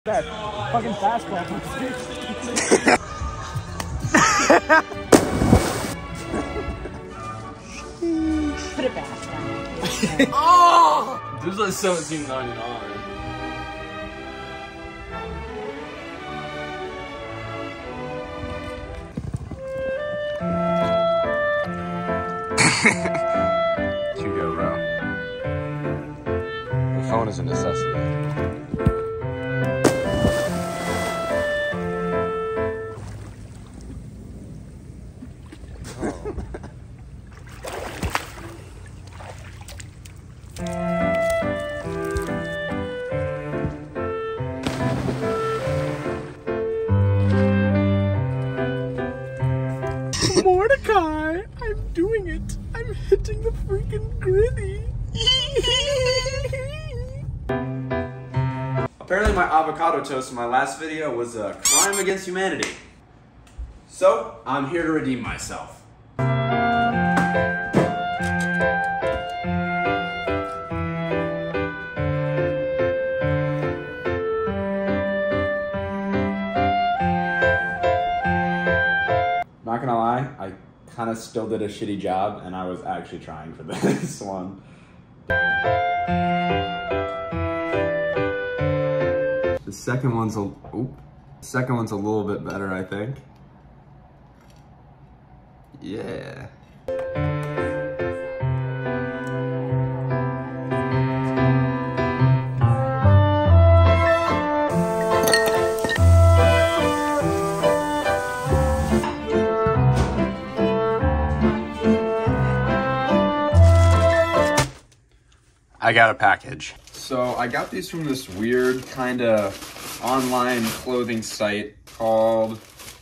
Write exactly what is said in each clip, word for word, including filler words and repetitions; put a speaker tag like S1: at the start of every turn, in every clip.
S1: That fucking fastball. Put it back now.
S2: Oh! This is like seventeen ninety-nine.
S3: You go, bro. The phone is a necessity.
S1: Mordecai, I'm doing it. I'm hitting the freaking gritty.
S4: Apparently my avocado toast in my last video was a crime against humanity. So, I'm here to redeem myself. Not gonna lie, I kind of still did a shitty job and I was actually trying for this one. The second one's a, oop, the second one's a little bit better, I think. Yeah. I got a package. So I got these from this weird kind of online clothing site called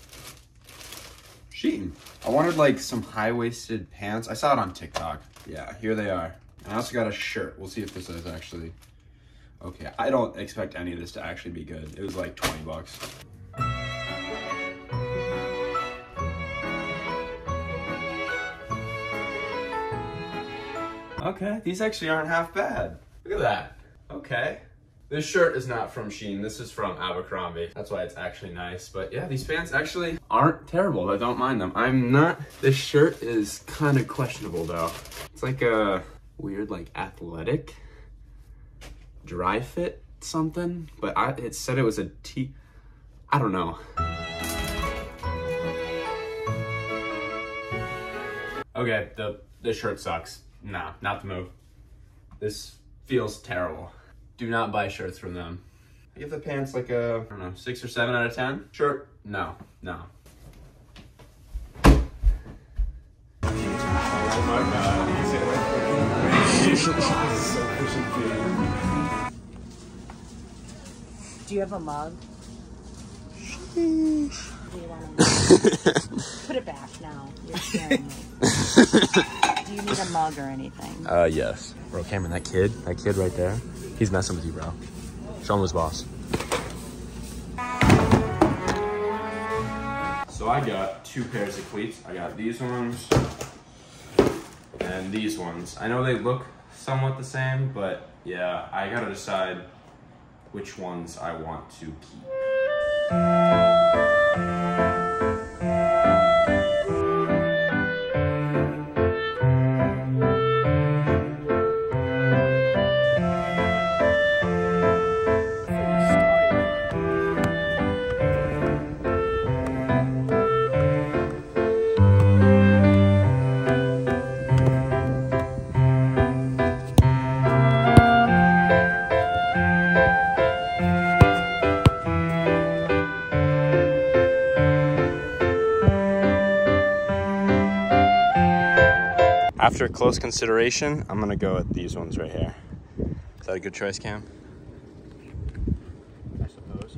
S4: Shein. I wanted like some high-waisted pants. I saw it on TikTok. Yeah, here they are. And I also got a shirt. We'll see if this is actually okay. I don't expect any of this to actually be good. It was like twenty bucks. Okay, these actually aren't half bad. Look at that. Okay. This shirt is not from Shein. This is from Abercrombie. That's why it's actually nice. But yeah, these pants actually aren't terrible. I don't mind them. I'm not... This shirt is kind of questionable though. It's like a weird like athletic dry fit something. But I, it said it was a T... I don't know. Okay, the this shirt sucks. Nah, not the move. This feels terrible. Do not buy shirts from them. I give the pants like a, I don't know, six or seven out of ten. Shirt, no, no. Oh my God.
S1: Do you have a mug? Do you want a mug? Put it back now. You're scaring me. Do you need a mug or anything?
S3: Uh, yes. Bro, Cameron, that kid, that kid right there, he's messing with you, bro. Show him his boss.
S4: So I got two pairs of cleats. I got these ones and these ones. I know they look somewhat the same, but yeah, I gotta decide which ones I want to keep. After close consideration, I'm gonna go with these ones right here. Is that a good choice, Cam?
S1: I suppose.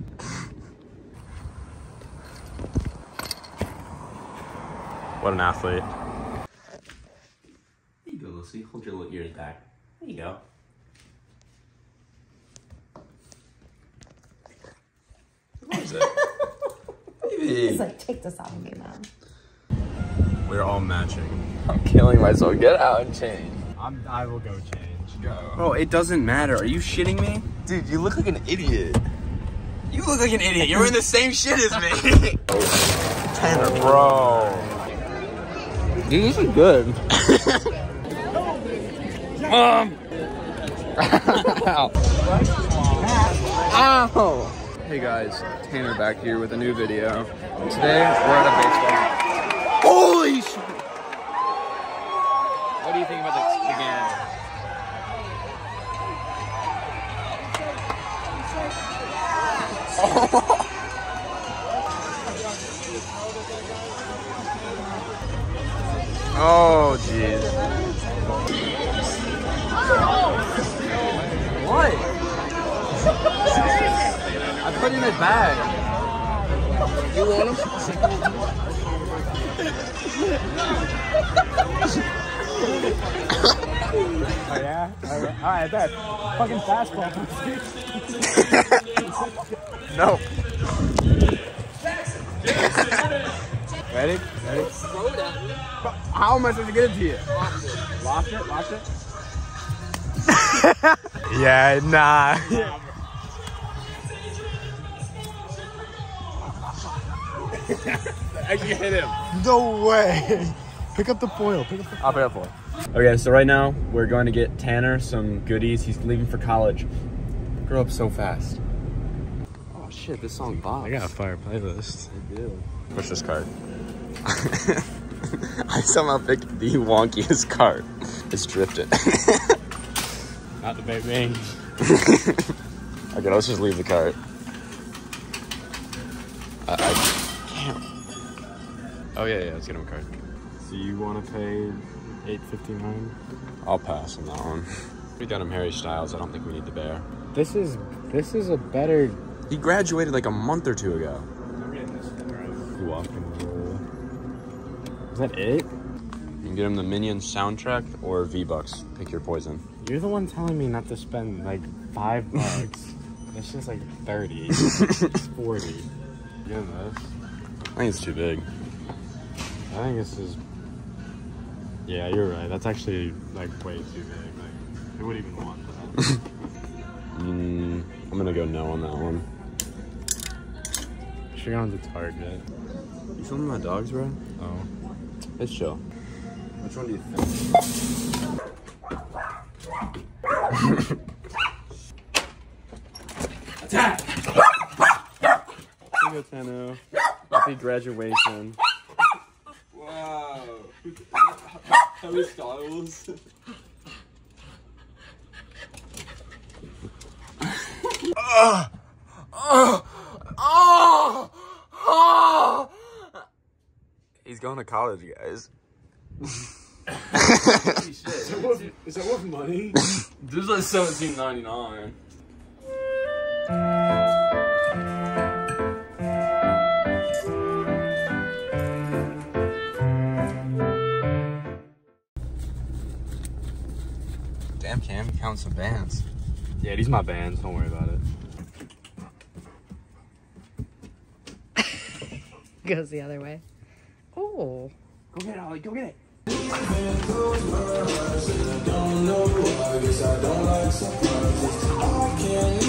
S4: What an athlete. There you go, Lucy. Hold your little ears back. There you go. What is it? Baby.
S1: It's like, take this out of me, Mom.
S4: We're all matching.
S3: I'm killing myself. Get out and change.
S1: I'm, I will go change.
S3: Go.
S4: Bro, it doesn't matter. Are you shitting me?
S3: Dude, you look like an idiot. You look like an idiot. You're wearing the same shit as me. Tanner, bro. Dude, this is good. um. Ow. Ow. Hey guys, Tanner back here with a new video. Today we're at a baseball. Holy shit! What do you think about the, the game? Oh, jeez. What? I put in his bag. You want him?
S5: Oh yeah? Alright, all right, I bet. Fucking fastball.
S3: No.
S5: Ready? Ready? How am I supposed to get it to you? Lost it? Lost it?
S3: Yeah, nah.
S5: I can hit him.
S3: No way.
S5: Pick up the foil. Pick up the
S3: I'll pick up for it. Okay, so right now we're going to get Tanner some goodies. He's leaving for college. Grow up so fast. Oh shit, this song bops.
S5: I got a fire playlist.
S3: I do. Push this card. I somehow picked the wonkiest card. It's drifted.
S5: Not the big bang.
S3: Okay, let's just leave the cart. I, I can't. Oh yeah, yeah, let's get him a card.
S5: So you want to pay eight fifty-nine?
S3: I'll pass on that one. We got him Harry Styles. I don't think we need the bear.
S5: This is this is a better.
S3: He graduated like a month or two ago.
S5: I'm getting this thing right. You walk in the roll. Is that it?
S3: You can get him the Minions soundtrack or V-Bucks. Pick your poison.
S5: You're the one telling me not to spend like five bucks. It's just like thirty. It's forty. You know this?
S3: I think it's too big.
S5: I think this is. Yeah, you're right. That's actually like way too big. Like, who would even want that?
S3: mm, I'm gonna go no on that one.
S5: Should go to Target.
S3: You filming my dogs, bro?
S5: Oh.
S3: It's chill. Which one do you think?
S5: Attack!
S3: Here you go, Tanu. Happy graduation.
S2: Wow. Harry Styles.
S3: uh, uh, oh, oh. He's going to college, guys.
S2: Holy shit.
S5: Is that worth, is that worth money?
S2: This is like seventeen ninety-nine.
S3: Damn, Cam, you count some bands.
S5: Yeah, these my bands. Don't worry about it.
S1: Goes the other way. Oh.
S5: Go get it, Ollie. Go get it.
S6: Don't know, I guess I don't like surprises. I can't